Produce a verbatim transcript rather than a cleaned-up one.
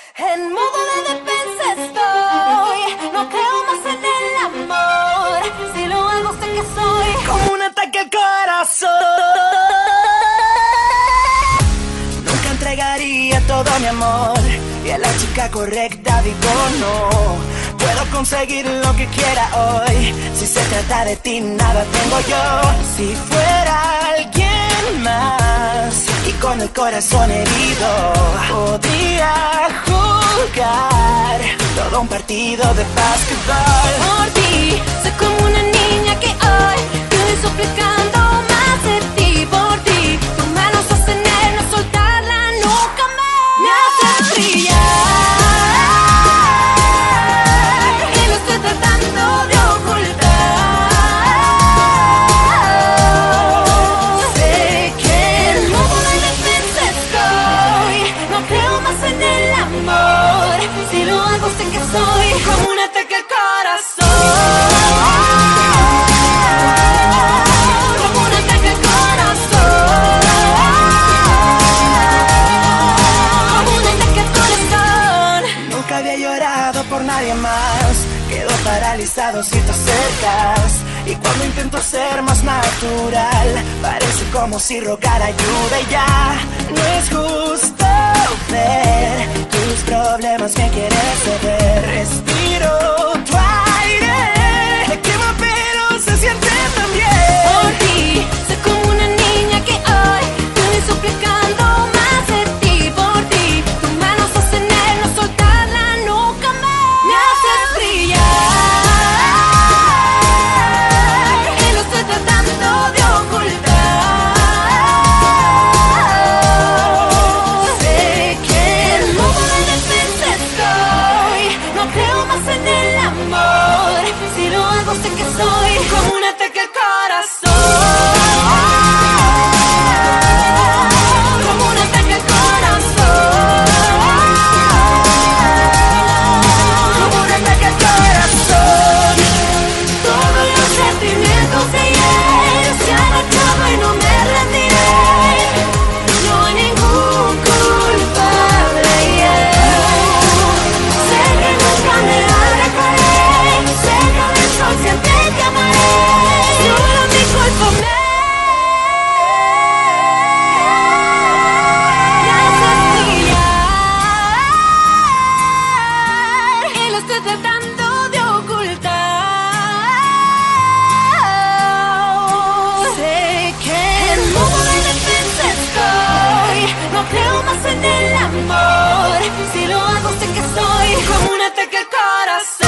En modo de defensa estoy, no creo más en el amor. Si lo hago sé que soy como un ataque al corazón. Nunca entregaría todo mi amor, y a la chica correcta digo no. Puedo conseguir lo que quiera hoy, si se trata de ti nada tengo yo. Si fuera alguien más y con el corazón herido, podría jugar todo un partido de básquetbol. por ti, soy como una niña que hoy estoy suplicando más de ti. Por ti, tú me lo sostener, no soltarla nunca más. Me haces brillar. Soy como un ataque al corazón, como un ataque al corazón, como un ataque al corazón. Nunca había llorado por nadie más, quedo paralizado si te acercas. Y cuando intento ser más natural, parece como si rogar ayuda y ya. No es justo ver tus problemas, me quieres ceder. Respiro tu aire, me quema pero se siente tan bien. Por ti, soy como una niña que hoy estoy suplicando más de ti. Por ti, tu mano sostener, no soltarla nunca más. Me haces brillar. Sé que soy como un ataque al corazón, como un ataque al corazón, como un ataque al corazón. Todos los sentimientos de ayer se han acabado y no me rendiré. No hay ningún culpable, yeah. Sé que nunca me alejaré, sé que siempre te amaré, solo mi cuerpo me haces brillar y lo estoy tratando de ocultar. Sé que en modo de defensa estoy, no creo más en el amor. Si lo hago sé que soy como un ataque al corazón.